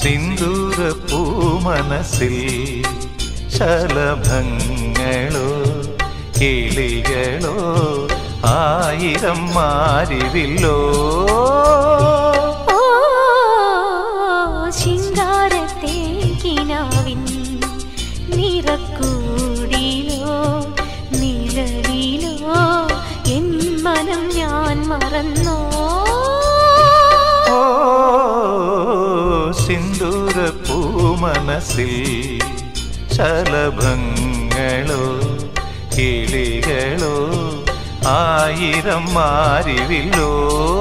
സിന്ദൂര പൂമനസിൽ ശലഭങ്ങളോ കിളികളോ ആയിരം മാരിവില്ലോ ശിങ്കാരത്തെ കിനാവിൻ നിറക്കൂടിലോ നിഴലിലോ എൻ മനം ഞാൻ മറന്നോ സിന്ദൂര പൂമനസിൽ ശലഭങ്ങളോ കിളികളോ ആയിരം മാരിവില്ലോ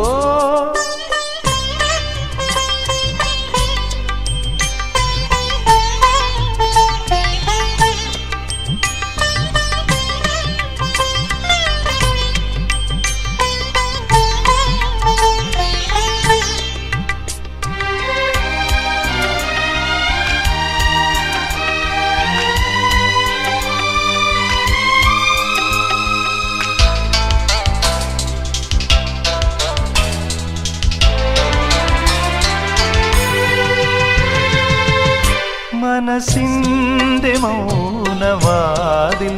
മനസ്സിന്റെ മൗനവാതിൽ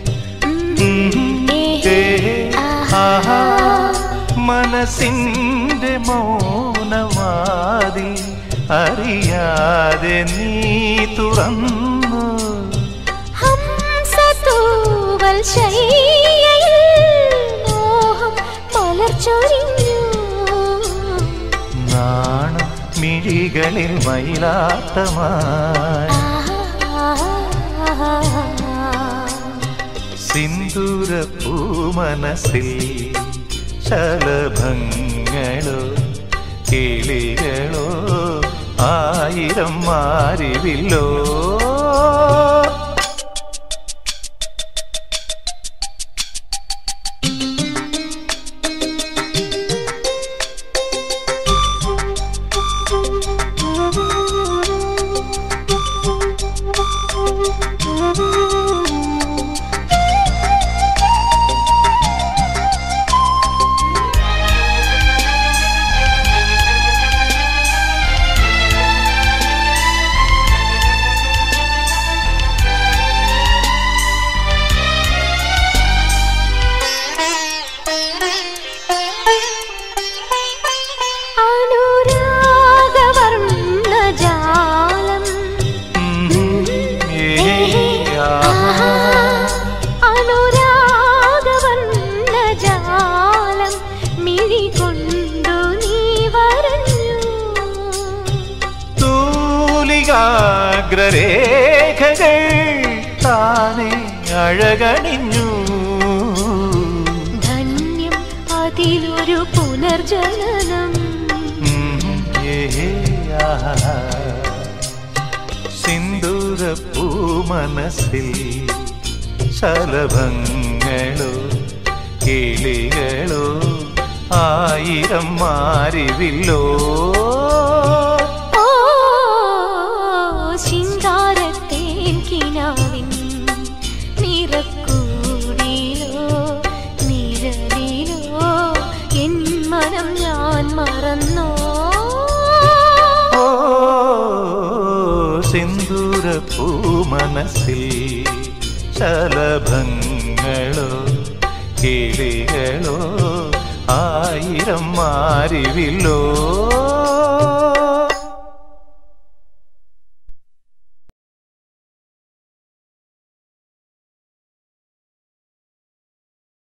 മനസ്സിന്റെ മൗനവാതിൽ അറിയാതെ നീ തുറന്നു ഹംസതൂവൽ ശയ്യയിൽ മോഹം മലർച്ചൊരിഞ്ഞു നാണം മിഴികളിൽ മയിലാട്ടമായി സിന്ദൂര പൂമനസിൽ ശലഭങ്ങളോ കിളികളോ ആയിരം മാരിവില്ലോ ഗ്രരേഖകൾ താനെ അഴകണിഞ്ഞു ധന്യം അതിലൊരു പുനർജനനം സിന്ദൂര പൂമനസിൽ ശലഭങ്ങളോ കിളികളോ ആയിരം മാരിവില്ലോ ശിങ്കാരത്തേൻ കിനാവിൻ നിറക്കൂടിലോ നിഴലിലോ എൻ മനം ഞാൻ മറന്നോ സിന്ദൂര പൂമനസിൽ ശലഭങ്ങളോ കിളികളോ ആയിരം മാരിവില്ലോ